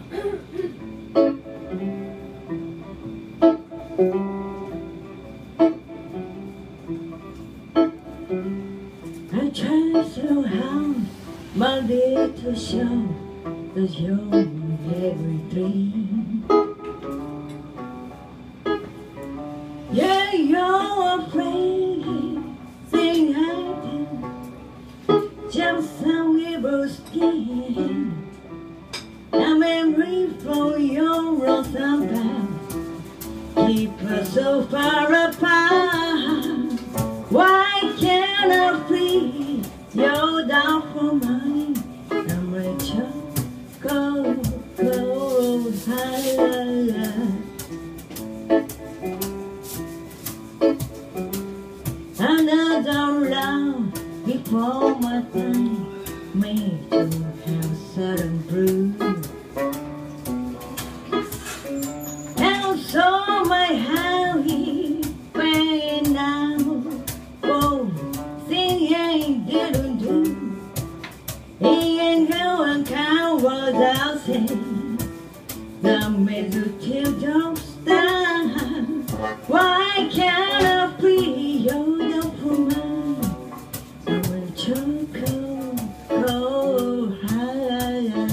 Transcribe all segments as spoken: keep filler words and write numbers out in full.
I try so hard, my dear, to show that you're every dream. Yeah, you're afraid, saying I do, just some evil skin. I'm angry for your wrong sometimes, keep us so far apart. Why can't I free your doubtful mind? I'm ready to go, go higher. Another love before my time made to have sudden bruise. And so my heavy pain now. Oh, thing he didn't do. He ain't going cowards out there. The middle children stand. Why can't I free your doubtful mind? I will choke, go, go higher.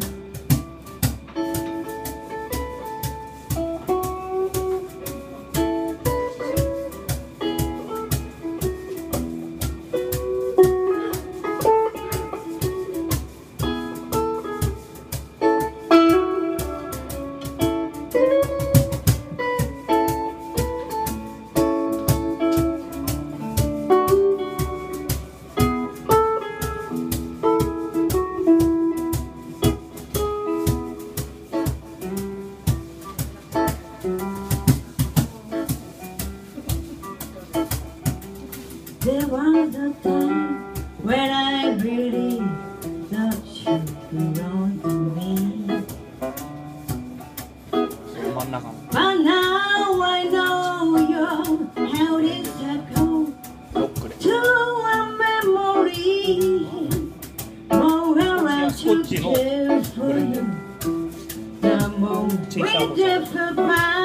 There was a time when I believed that you belonged to me. But now I know you're held in circle to a memory. More I should care for you, the more we differ.